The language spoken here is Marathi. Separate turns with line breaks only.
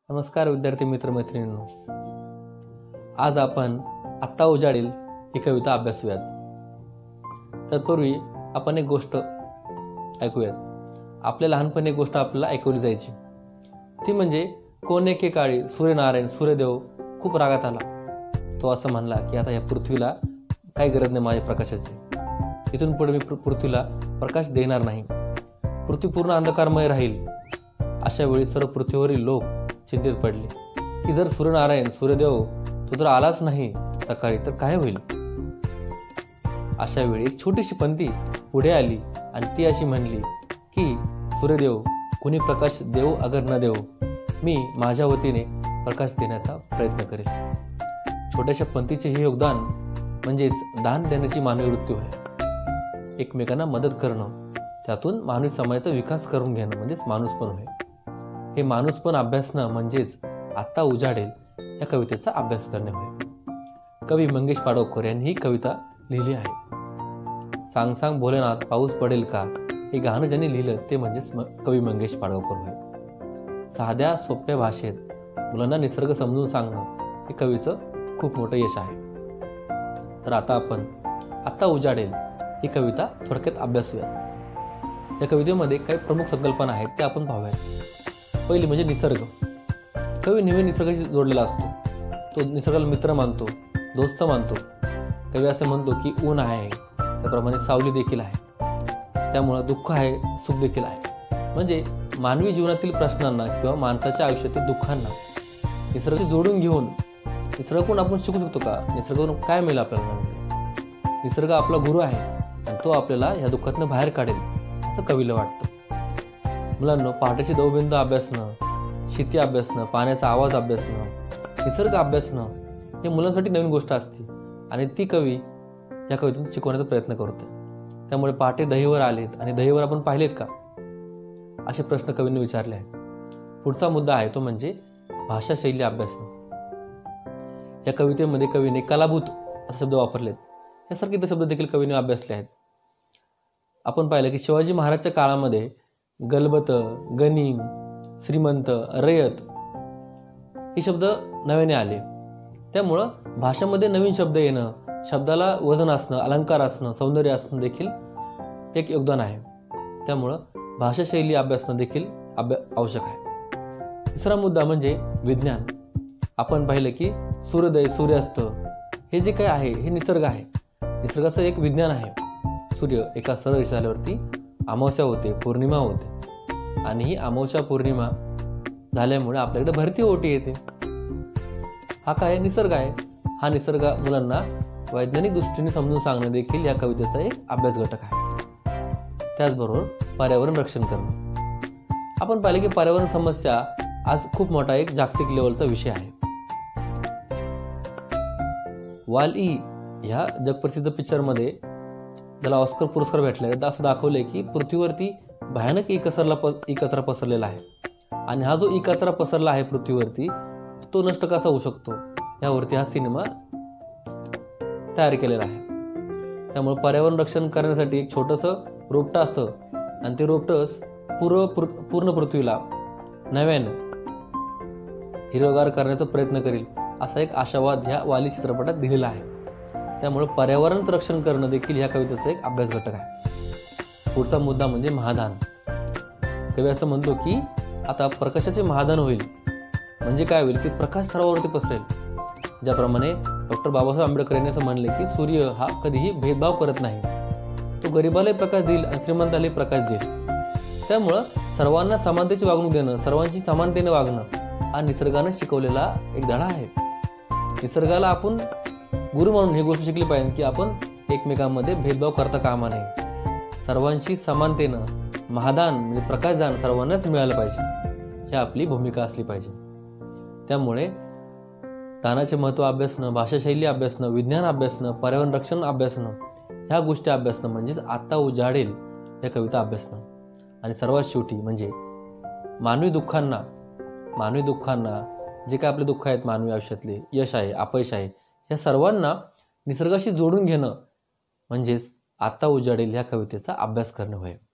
नमस्कार विद्यार्थी मित्र मैत्रिणींनो, आज आपण आत्ता उजाडेल ही कविता अभ्यासूयात. तत्पूर्वी आपण एक गोष्ट ऐकूयात. आपल्या लहानपणी एक गोष्ट आपल्याला ऐकवली जायची, ती म्हणजे कोण एके काळी सूर्यनारायण सूर्यदेव खूप रागात आला. तो असं म्हणला की आता या पृथ्वीला काही गरज नाही माझ्या प्रकाशाची. इथून पुढे मी पृथ्वीला प्रकाश देणार नाही. पृथ्वी पूर्ण अंधकारमय राहील. अशा वेळी सर्व पृथ्वीवरील लोक चिंतेत पडले की जर सूर्यनारायण सूर्यदेव तो जर आलाच नाही सकाळी तर काय होईल. अशा वेळी एक छोटीशी पंथी पुढे आली आणि ती अशी म्हणली की सूर्यदेव कुणी प्रकाश देव अगर न देव, मी माझ्या वतीने प्रकाश देण्याचा प्रयत्न करेल. छोट्याशा पंथीचे हे योगदान म्हणजेच दान देण्याची मानवी वृत्ती होय. एकमेकांना मदत करणं, त्यातून मानवी समाजाचा विकास करून घेणं म्हणजेच माणूसपण होय. हे माणूसपण अभ्यासणं म्हणजेच आत्ता उजाडेल या कवितेचा अभ्यास करणे होय. कवी मंगेश पाडवकर यांनी ही कविता लिहिली आहे. सांग सांग भोलेनाथ पाऊस पडेल का, हे गाणं ज्यांनी लिहिलं ते म्हणजेच कवी मंगेश पाडवकर होय. साध्या सोप्या भाषेत मुलांना निसर्ग समजून सांगणं हे कवीचं खूप मोठं यश आहे. तर आता आपण आत्ता उजाडेल ही कविता थोडक्यात अभ्यासूया. या कवितेमध्ये काही प्रमुख संकल्पना आहेत त्या आपण पाहूयात. पहिली म्हणजे निसर्ग. कवी नेहमी निसर्गाशी जोडलेला असतो. तो निसर्गाला मित्र मानतो, दोस्त मानतो. कवी असं म्हणतो की ऊन आहे त्याप्रमाणे सावली देखील आहे, त्यामुळं दुःख आहे सुख देखील आहे. म्हणजे मानवी जीवनातील प्रश्नांना किंवा माणसाच्या आयुष्यातील दुःखांना निसर्गाशी जोडून घेऊन निसर्गाकडून आपण शिकू शकतो का, निसर्गाकडून काय मिळेल आपल्याला. निसर्ग आपला गुरु आहे आणि तो आपल्याला या दुःखातनं बाहेर काढेल असं कवीला वाटतं. मुलांना पहाटेची दवबिंदू अभ्यासणं, शेती अभ्यासणं, पाण्याचा आवाज अभ्यासणं, निसर्ग अभ्यासणं हे मुलांसाठी नवीन गोष्ट असते आणि ती कवी या कवितेतून शिकवण्याचा प्रयत्न करतो. त्यामुळे पहाटे दहीवर आलेत आणि दहीवर आपण पाहिलेत का, असे प्रश्न कवींनी विचारले आहेत. पुढचा मुद्दा आहे तो म्हणजे भाषा शैली अभ्यासणं. या कवितेमध्ये कवीने कलाभूत असे शब्द वापरलेत. यासारखे इतर शब्द देखील कवीने अभ्यासले आहेत. आपण पाहिलं की शिवाजी महाराजच्या काळामध्ये गलबत, गनिम, श्रीमंत, रयत हे शब्द नव्याने आले. त्यामुळं भाषेमध्ये नवीन शब्द येणं, शब्दाला वजन असणं, अलंकार असणं, सौंदर्य असणं देखील एक योगदान आहे. त्यामुळं भाषाशैली अभ्यासणं देखील आवश्यक आहे. तिसरा मुद्दा म्हणजे विज्ञान. आपण पाहिलं की सूर्योदय, सूर्यास्त हे जे काय आहे हे निसर्ग आहे. निसर्गाचं एक विज्ञान आहे. सूर्य एका सरळ रेषेत आल्यावरती अमावस्या होते, पौर्णिमा होते आणि ही अमावस्या पौर्णिमा झाल्यामुळे आपल्याकडे भरती ओटी येते. हा काय निसर्ग आहे. हा निसर्ग मुलांना वैज्ञानिक दृष्टीने समजून सांगणं देखील या कवितेचा एक अभ्यास घटक आहे. त्याचबरोबर पर्यावरण रक्षण करणं. आपण पाहिले की पर्यावरण समस्या आज खूप मोठा एक जागतिक लेवलचा विषय आहे. वाल-ई ह्या जगप्रसिद्ध पिक्चरमध्ये ज्याला ऑस्कर पुरस्कार भेटला असं दाखवलंय की पृथ्वीवरती भयानक ई कचरा पसरलेला आहे आणि हा जो ई कचरा पसरला आहे पृथ्वीवरती तो नष्ट कसा होऊ शकतो यावरती हा सिनेमा तयार केलेला आहे. त्यामुळे पर्यावरण रक्षण करण्यासाठी एक छोटंसं रोपटं असतं आणि ते रोपटं पूर्ण पृथ्वीला नव्यानं हिरवगार करण्याचा प्रयत्न करेल असा एक आशावाद ह्या वाली चित्रपटात दिलेला आहे. त्यामुळे पर्यावरण रक्षण करणं देखील ह्या कवितेचा एक अभ्यास घटक आहे. पुढचा मुद्दा म्हणजे महादान. कवी असं म्हणतो की आता प्रकाशाचे महादान होईल. म्हणजे काय होईल की प्रकाश सर्वांवरती पसरेल. ज्याप्रमाणे डॉक्टर बाबासाहेब आंबेडकर यांनी असं म्हणले की सूर्य हा कधीही भेदभाव करत नाही. तो गरिबालाही प्रकाश देईल आणि श्रीमंतालाही प्रकाश देईल. त्यामुळं सर्वांना समानतेची वागणूक देणं, सर्वांची समानतेने वागणं हा निसर्गानं शिकवलेला एक धडा आहे. निसर्गाला आपण गुरु म्हणून ही गोष्ट शिकली पाहिजे की आपण एकमेकांमध्ये भेदभाव करता कामा नये. सर्वांशी समानतेनं महादान म्हणजे प्रकाशदान सर्वांनाच मिळालं पाहिजे. ही आपली भूमिका असली पाहिजे. त्यामुळे दानाचे महत्त्व अभ्यासणं, भाषाशैली अभ्यासणं, विज्ञान अभ्यासणं, पर्यावरण रक्षण अभ्यासणं ह्या गोष्टी अभ्यासणं म्हणजेच आत्ता उजाडेल या कविता अभ्यासणं. आणि सर्वात शेवटी म्हणजे मानवी दुःखांना जे काय आपले दुःख आहेत मानवी आयुष्यातले, यश आहे, अपयश आहे, या सर्वांना निसर्गाशी जोडून घेणं म्हणजेच आत्ता उजाडेल ह्या कवितेचा अभ्यास करणं होय.